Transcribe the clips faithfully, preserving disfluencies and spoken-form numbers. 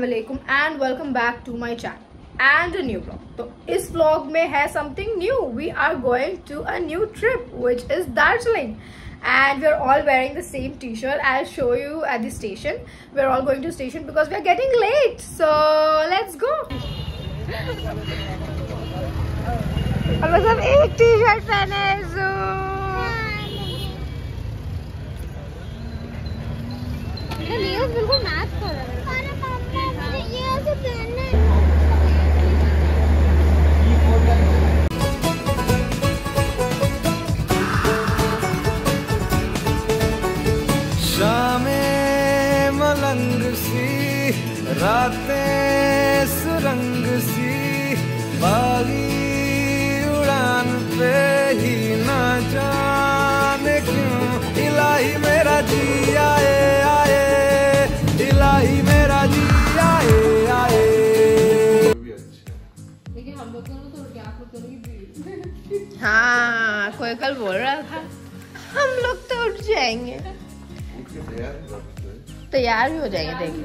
अस्सलामुअलैकुम and welcome back to my channel and a new vlog. तो इस vlog में है something new. We are going to a new trip which is Darjeeling and we are all wearing the same t-shirt. I'll show you at the station. We're all going to station because we are getting late, so let's go. हम सब एक t-shirt पहने हैं, so ये नीरज बिल्कुल match कर रहा है। अरे मम्मा मुझे ये ऐसे पहनना है। शामें मलंग सी, रातें सुरंग सी, बागी उड़ान पे ही ना जाने क्यों इलाही मेरा जी आए आए, इलाही मेरा जी आए आए। लेकिन हम लोग दोनों तो क्या आप लोग दोनों की भीड़। हाँ, कोई कल बोल रहा था हम लोग तो उठ जाएंगे, तैयार भी हो जाएंगे। देखिए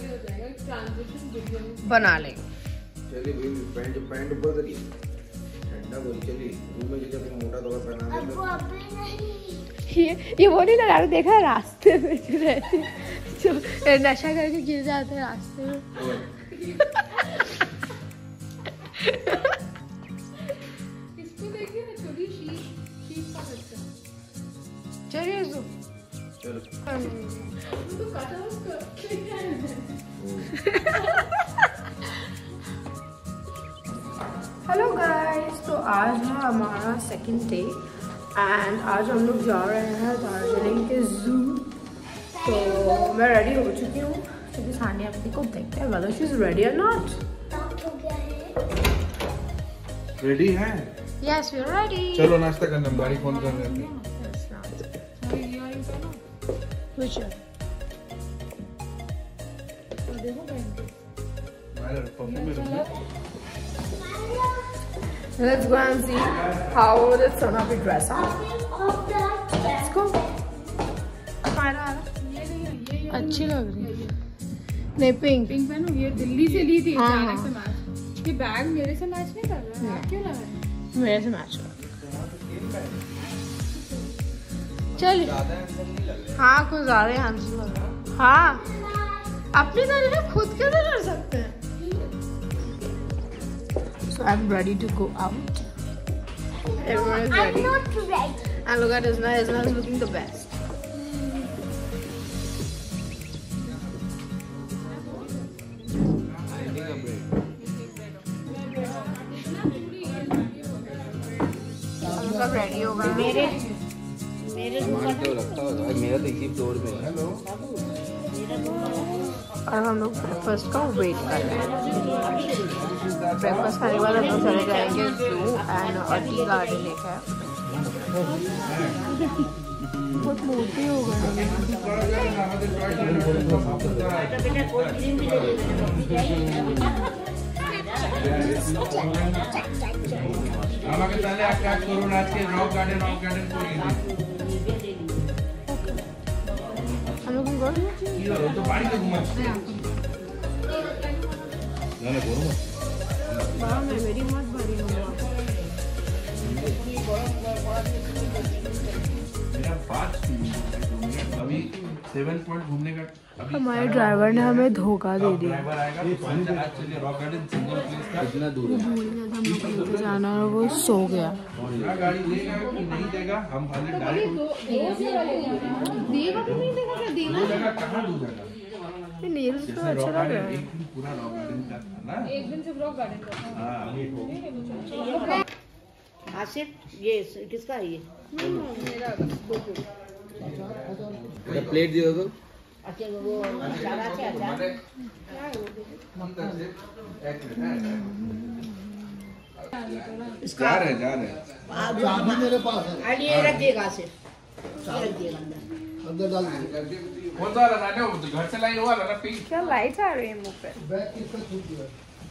बना लेंगे। चलिए भाई पैंट पैंट बदली ठंडा बोली चलिए रूम में जब मोटा तो पहना दे। ये ये वो नहीं लगा देखा है रास्ते में रहते जो नशा करके गिर जाते हैं रास्ते में। इसको देखिए ना, छोटी शीप शीप का बच्चा। चलिए सो चलो तो काटा उसका हेलो गाइस, तो आज है हमारा सेकंड डे एंड आज हम लोग जा रहे हैं दार्जिलिंग के जू। तो मैं रेडी हो चुकी हूँ, क्योंकि सानिया अपनी को देखते हैं whether she is ready or not। Ready है? Yes, we are ready। चलो नाश्ता करने, गाड़ी फोन कर रहे थे। Which one? Let's go and see how it's gonna be dressed up. Let's go. अच्छी लग रही है। नहीं पिंक पिंक पहनो। ये दिल्ली से ली थी हाँ, अचानक से मैच। ये बैग मेरे से मैच नहीं कर रहा है। आप क्यों लगा रहे हैं? मेरे से मैच कर। चल हाँ, कुछ ज्यादा हैंडसम लग रहा है। हाँ, अपनी तारीफ खुद कैसे कर सकते हैं। So I'm ready to go out. Everyone is ready. I'm not ready. And look at Isna. Isna is looking the best. हम सब रेडी हो गए। मेरे मेरे तो लगता होगा मेरा तो इसी फ्लोर में है। और हम लोग ब्रेकफास्ट का वेट कर रहे हैं। ब्रेकफास्ट खाने के बाद हम लोग चले जाएंगे जू एंड और टी गार्डन देखा है। बहुत मोटी हो गई। আমাকে তাহলে এক কাজ করুন, আজকে রক গার্ডেন রক গার্ডেন করে দিন। हम लोग गए কি হলো তো বাড়িতে ঘুমাচ্ছি না না গরম আছে बाहर में मेरी मत भरी हुआ। मेरा पाँच अभी सेवन पॉइंट घूमने का। हमारे ड्राइवर ने हमें धोखा दे दिया। ड्राइवर आएगा तो पाँच आज चलिए रॉक गार्डन सिंगल प्लेस का इतना दूर है। हम लोग कहीं जाना और वो सो गया। ना गाड़ी लेगा कि नहीं देगा, हम पहले डायरेक्ट देगा तो नहीं देगा क्या देना? दो जगह कहाँ दो जगह ये नील्स तो जैसे अच्छा रॉक लग गार्डन रहा है। एक दिन पूरा रॉक गार्डन का था ना। एक दिन सिर्फ रॉक गार्डन का था। हाँ आसिफ ये किसका है ये? मेरा दो प्लेट। प्लेट दियो तो अच्छा वो अचार আছে अचार जा रहे जा रहे आज अभी मेरे पास है। अरे ये रखिएगा आसिफ, ये रखिएगा अंदर अंदर डाल दीजिए। कौन सा वाला ना, वो घर से लाई हुआ ना पिंक। क्या लाइट आ रही है मुंह पे। बैग किसका छूट गया?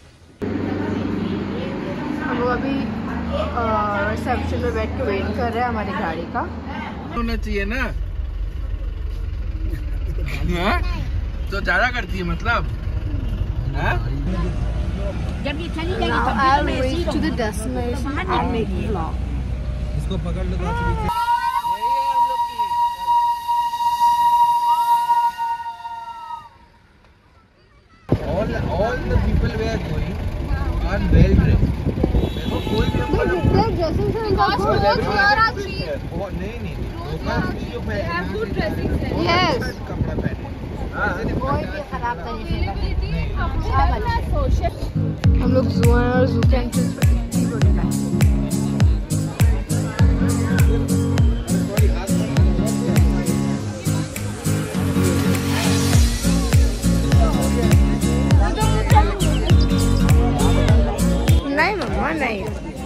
हम लोग अभी रिसेप्शन में बैठ के वेट कर रहे हैं हमारी गाड़ी का। होना चाहिए ना। तो ज्यादा करती है मतलब जब ये चली जाएगी Now तब I'll भी reach to the destination and make the vlog. इसको पकड़ लो तो all all the people we are going are well dressed. देखो कोई भी They're dressing for Because clothes here are cheap. वो नहीं नहीं नहीं जो They have good dressing sense. Yes. कपड़ा पहने कोई भी खराब तरीके का Availability available at social. हम लोग जू हैं और जू के एंट्रेंस पर इतनी बड़ी लाइन नहीं मम्मा नहीं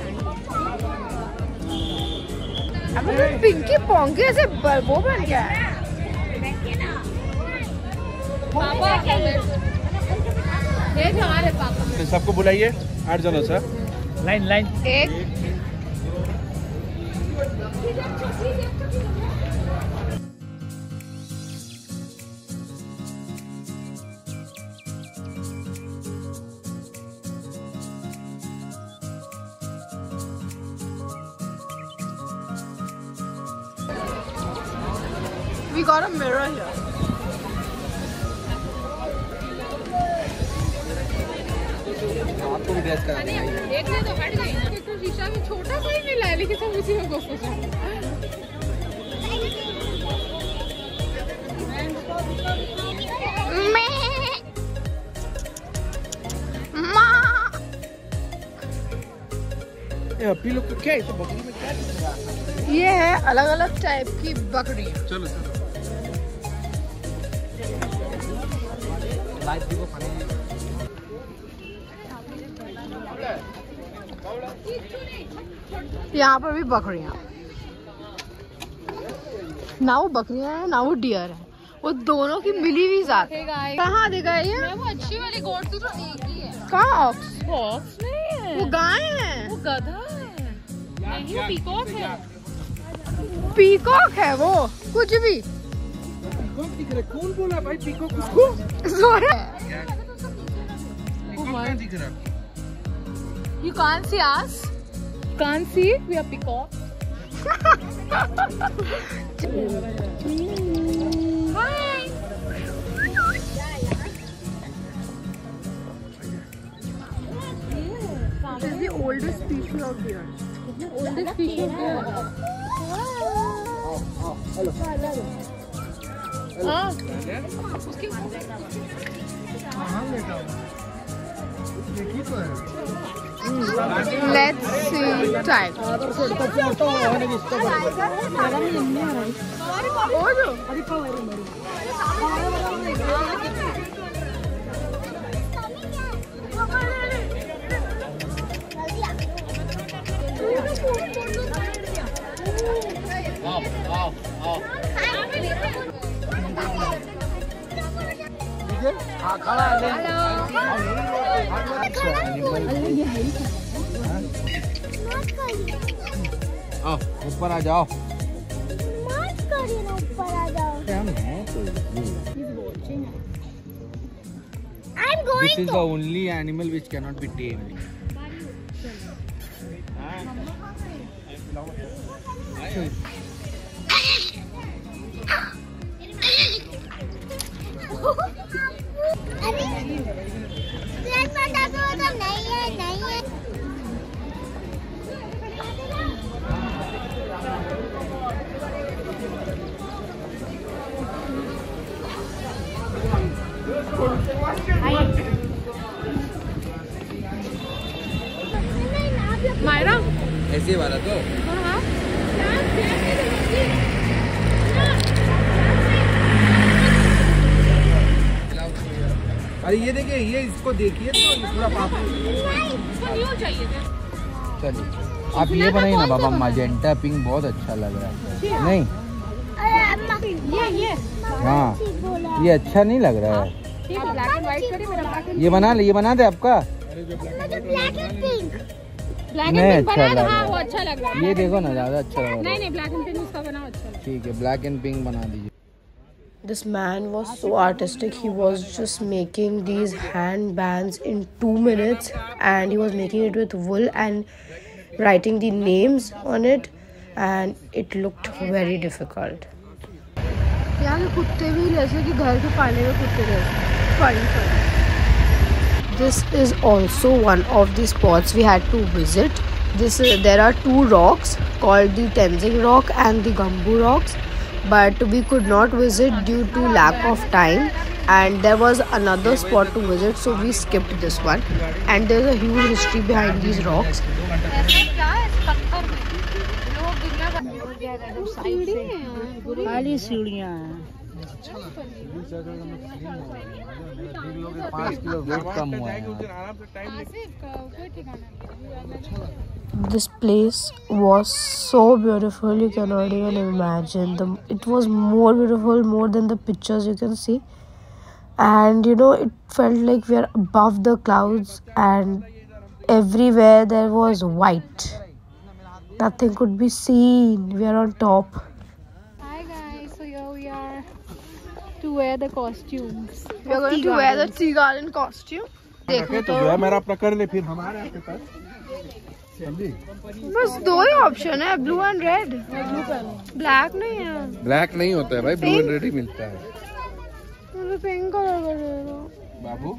अब तो पिंकी पोंगे ऐसे ब- वो बन गया है पापा ये हमारे पापा सबको बुलाइए आठ जनों सर लाइन लाइन एक We got a mirror here. आपको भी ड्रेस करा देंगे एक ने तो हट गई ना तो शीशा में छोटा सा ही मिला है लेकिन सब उसी में घुस गए ये अपनी लोग को क्या है इसे बकरी में क्या दिख रहा है? ये है अलग अलग टाइप की बकरियां। चलो चलो यहाँ पर भी बकरियां, ना वो बकरियां हैं ना वो डियर है, वो दोनों की मिली हुई जात है। कहाँ दिखा ये? वो अच्छी वाली गोट थी तो एक ही है कहाँ ऑक्स? बॉक्स नहीं है वो गाय है, वो गधा है नहीं वो पीकॉक है पीकॉक है वो, कुछ भी पीकॉक दिख रहा है। कौन बोला भाई पीकॉक उसको? सोरे पीकॉक क्या दिख रहा है? You can't see us. Can't see? We are peacock. Hi. This is the oldest species of deer. Oldest species of deer. हाँ. उसके Let's see type. हाँ खड़ा है। आओ ऊपर आ जाओ। This is the only animal which cannot be tamed. Myra ऐसे वाला तो अरे ये देखिए, ये इसको देखिए तो ये पूरा पाप। चलिए आप ये बनाइए ना बाबा, मैजेंटा पिंक बहुत अच्छा लग रहा है। नहीं ये ये हाँ ये अच्छा नहीं लग रहा है। ब्लैक एंड व्हाइट करिए मेरा ब्लैक एंड ये बना ले, ये बना दे आपका। ब्लैक नहीं, एंड पिंक अच्छा बना लग हाँ रहा वो है। अच्छा लग रहा है। ये देखो ना ज्यादा अच्छा लग रहा नहीं है। नहीं ब्लैक एंड पिंक उसका बना अच्छा लग ठीक है ब्लैक एंड पिंक बना दीजिए। This man was so artistic. He was just making these hand bands in two minutes and he was making it with wool and writing the names on it, and it looked very difficult. यहाँ के कुत्ते भी जैसे कि घर के पाले में कुत्ते जैसे funny funny. This is also one of the spots we had to visit. This uh, there are two rocks called the Tenzing Rock and the Gambu Rocks. But we could not visit due to lack of time, and there was another spot to visit, so we skipped this one. And there's a huge history behind these rocks. This place was so beautiful, you cannot even imagine. The, it was more beautiful, more than the pictures you can see. And you know, it felt like we are above the clouds, and everywhere there was white. Nothing could be seen. We are on top. Hi guys, so here we are to wear the costumes. We are going to wear the tea garden costume. देखो तो मेरा अपना कर ले फिर हमारे आपके पास. बस दो ही ऑप्शन है, ब्लू एंड रेड. ब्लैक नहीं है. ब्लैक नहीं होता है भाई, ब्लू एंड रेड ही मिलता है. मुझे पिंक कलर का दे दो बाबू.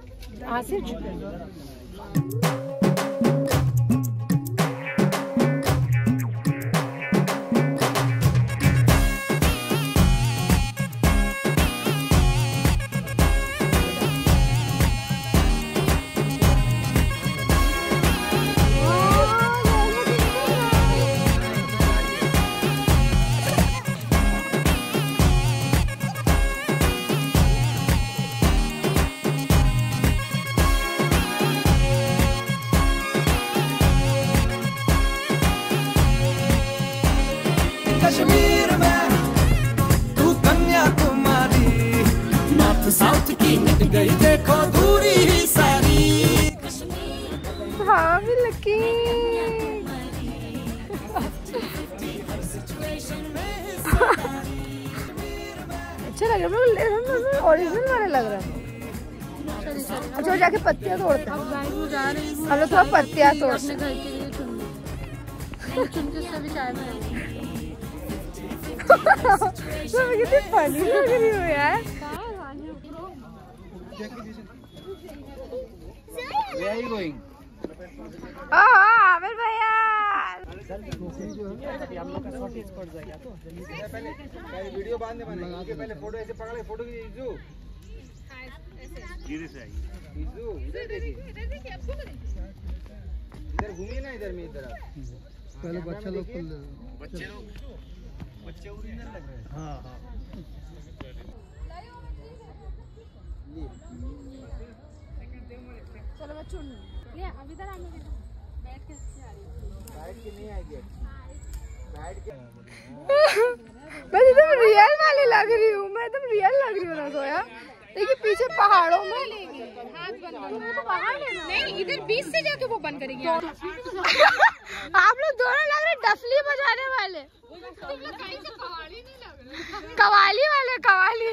कश्मीर में तू कन्याकुमारी, नॉर्थ साउथ की मिट गई देखो दूरी ही सारी. हाँ भी लकी. अच्छा लग रहा है, ओरिजिनल वाले लग रहा है. अच्छा जाके पत्तियाँ तोड़ते हैं. हम लोग थोड़ा पत्तियाँ तोड़ते हैं. कितनी फनी लग रही हो यार. Where are you going? Aamir भैया. वीडियो बाद में बनाएंगे. इनके पहले फोटो ऐसे पकड़ ले. फोटो की इजू इजू इधर देखिए. इधर घूमिए ना, इधर में इधर. पहले बच्चा लोग बच्चे लोग बच्चे ओरिजिनल लग रहे हैं. हाँ हाँ. चलो मैं चुन ये अभी इधर आने दे. बैठ के अच्छी आ रही है. बैठ के नहीं आएगी. बैठ के मैं एकदम रियल वाली लग रही हूँ. मैं एकदम रियल लग रही हूँ ना सोया. देखिए पीछे पहाड़ों में हाथ बंद करो तो बाहर लेना. नहीं, इधर बीच से जाके वो बंद करेंगे. आप लोग दोनों लग रहे डफली बजाने वाले. कवाली वाले qawwali.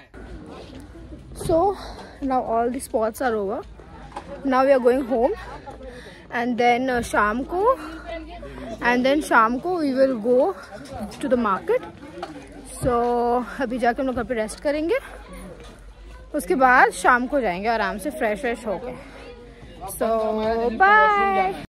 So now all the spots are over. Now we are going home, and then uh, शाम को and then शाम को we will go to the market. So अभी जाके हम लोग घर पे रेस्ट करेंगे. उसके बाद शाम को जाएंगे आराम से फ्रेश फ्रेश होके. So bye.